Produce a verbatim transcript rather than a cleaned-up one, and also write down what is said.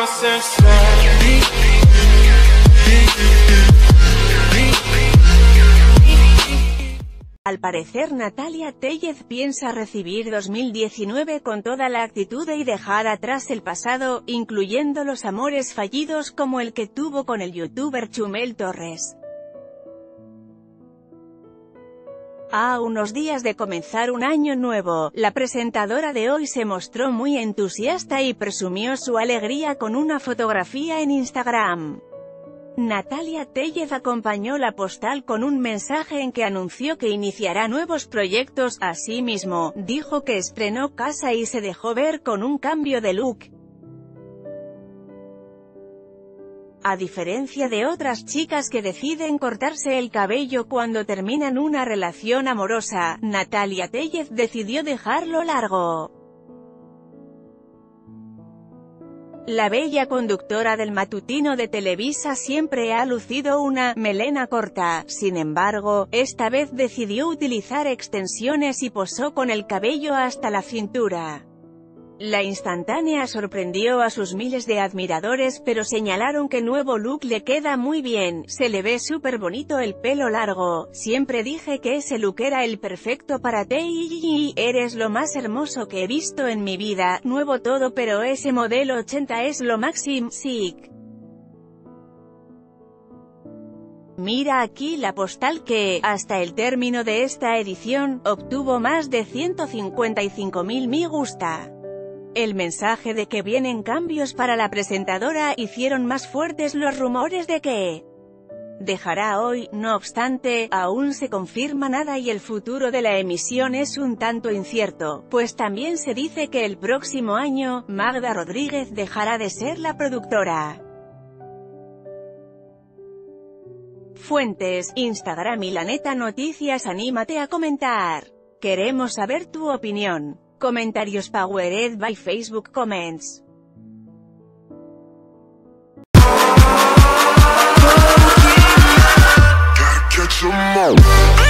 Al parecer Natalia Tellez piensa recibir dos mil diecinueve con toda la actitud y dejar atrás el pasado, incluyendo los amores fallidos como el que tuvo con el youtuber Chumel Torres. A unos días de comenzar un año nuevo, la presentadora de Hoy se mostró muy entusiasta y presumió su alegría con una fotografía en Instagram. Natalia Tellez acompañó la postal con un mensaje en que anunció que iniciará nuevos proyectos. Asimismo, dijo que estrenó casa y se dejó ver con un cambio de look. A diferencia de otras chicas que deciden cortarse el cabello cuando terminan una relación amorosa, Natalia Tellez decidió dejarlo largo. La bella conductora del matutino de Televisa siempre ha lucido una melena corta, sin embargo, esta vez decidió utilizar extensiones y posó con el cabello hasta la cintura. La instantánea sorprendió a sus miles de admiradores, pero señalaron que el nuevo look le queda muy bien, se le ve súper bonito el pelo largo, siempre dije que ese look era el perfecto para ti, eres lo más hermoso que he visto en mi vida, nuevo todo pero ese modelo ochenta es lo máximo, sick. Mira aquí la postal que, hasta el término de esta edición, obtuvo más de ciento cincuenta y cinco mil me gusta. El mensaje de que vienen cambios para la presentadora hicieron más fuertes los rumores de que dejará Hoy. No obstante, aún se confirma nada y el futuro de la emisión es un tanto incierto, pues también se dice que el próximo año, Magda Rodríguez dejará de ser la productora. Fuentes: Instagram y La Neta Noticias. Anímate a comentar. Queremos saber tu opinión. Comentarios powered by Facebook Comments. Gotta catch 'em all.